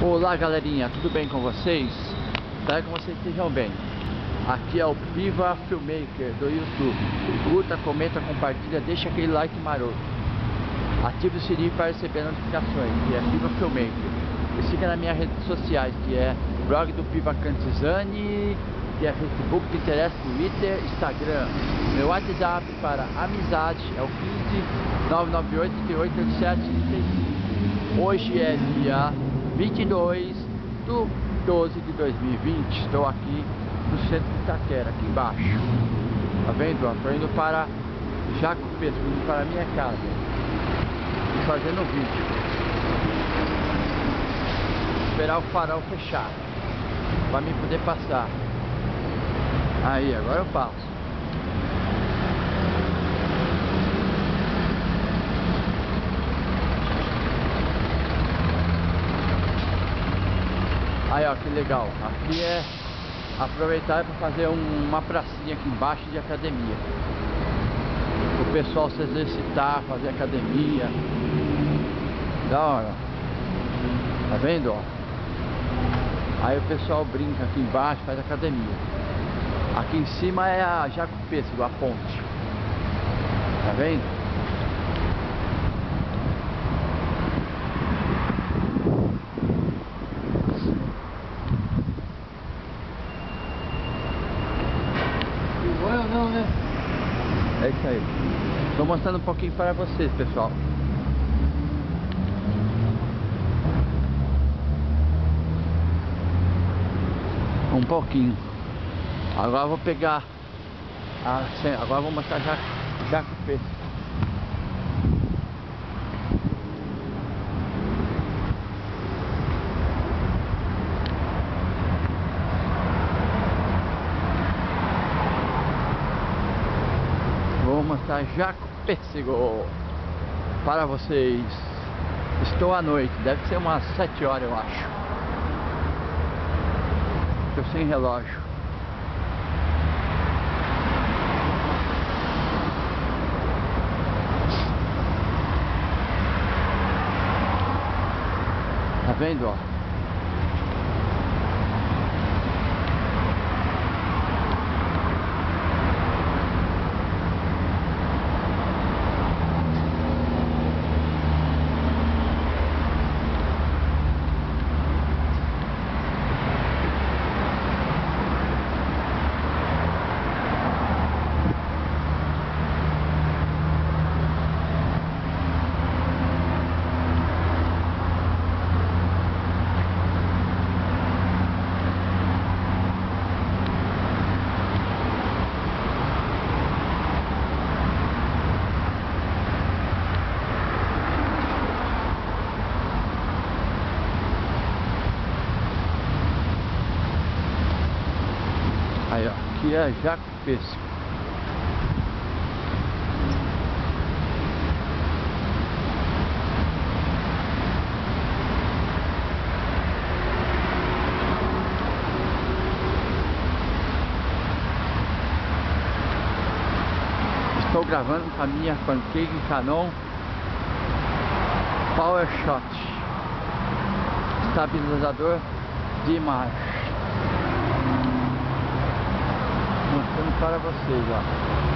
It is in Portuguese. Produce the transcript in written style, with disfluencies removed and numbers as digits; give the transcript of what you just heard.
Olá galerinha, tudo bem com vocês? Espero que vocês estejam bem. Aqui é o Piva Filmmaker do YouTube. Curta, comenta, compartilha, deixa aquele like maroto. Ative o sininho para receber notificações, que é Piva Filmmaker. E siga nas minhas redes sociais, que é blog do Piva Cantizani, que é Facebook, Pinterest, Twitter, Instagram. Meu WhatsApp para amizade é o 15 998 38 87 35. Hoje é dia 22 de 12 de 2020. Estou aqui no centro de Itaquera, aqui embaixo. Tá vendo? Estou indo para Jacopesco, indo para a minha casa e fazendo vídeo. Esperar o farol fechar para mim poder passar. Aí, agora eu passo. Aí, ó, que legal. Aqui é aproveitar para fazer uma pracinha aqui embaixo de academia. O pessoal se exercitar, fazer academia. Da hora. Tá vendo, ó? Aí o pessoal brinca aqui embaixo, faz academia. Aqui em cima é a Jacopesco, a ponte. Tá vendo? Ou não, né? É isso aí. Tô mostrando um pouquinho para vocês, pessoal. Um pouquinho. Agora eu vou pegar agora eu vou mostrar Jacopesco. Vou mostrar Jacopesco para vocês. Estou à noite, deve ser umas 7 horas, eu acho. Estou sem relógio. Tá vendo, ó? Aí, ó, aqui é Jacopesco. Estou gravando com a minha Pancake Canon PowerShot, estabilizador de imagem. Mostrando para vocês, ó.